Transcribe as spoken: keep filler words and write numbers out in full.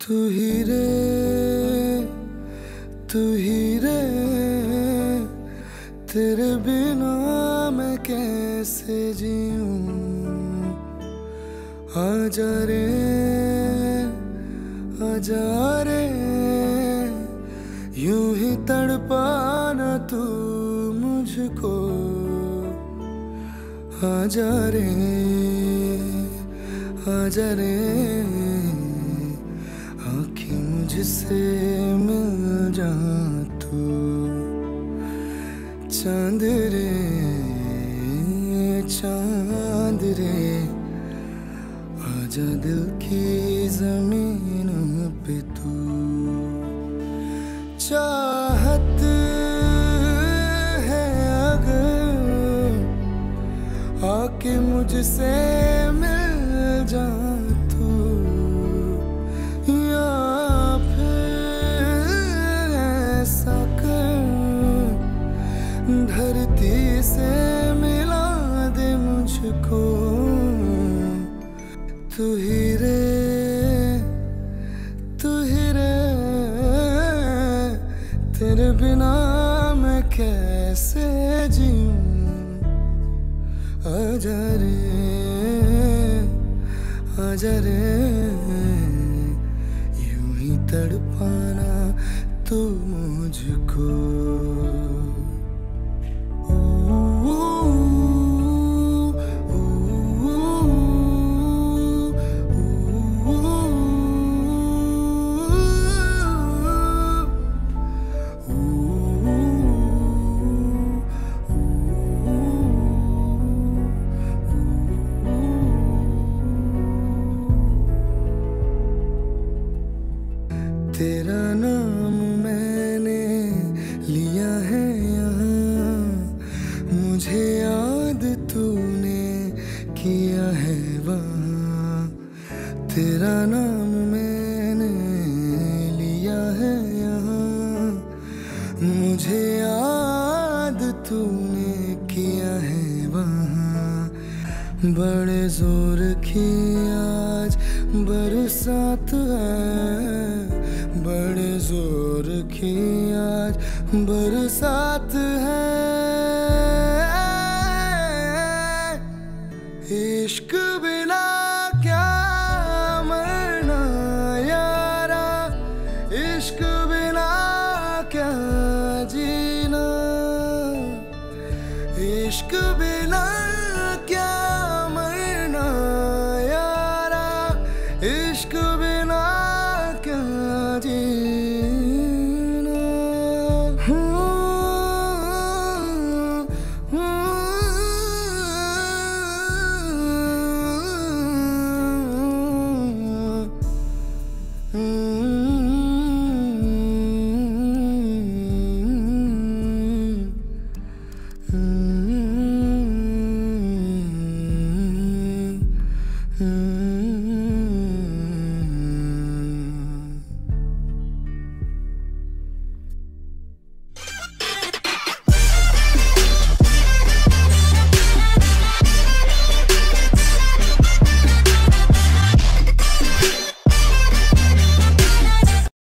तू ही रे तू ही रे तेरे बिना मैं कैसे जीऊं। आजा रे आजा रे यूं ही तड़पाना तू मुझको। आजा रे आजा रे आँखें मुझसे मिल जा तू। चांद रे चांद रे आजा दिल की जमीन पे तू। चाहत है अगर आके मुझसे मिल जा तू, या फिर ऐसा कर धरती से मिला दे मुझको। तू ही रे तू ही रे तेरे बिना मैं कैसे जीऊं। आजा रे आजा रे यूं ही तड़पाना तू मुझको। तेरा नाम मैंने लिया है यहाँ, मुझे याद तूने किया है वहाँ। तेरा नाम मैंने लिया है यहाँ, मुझे याद तूने किया है वहाँ। बड़े जोर की आज बरसात है, बड़े जोर की आज बरसात है। इश्क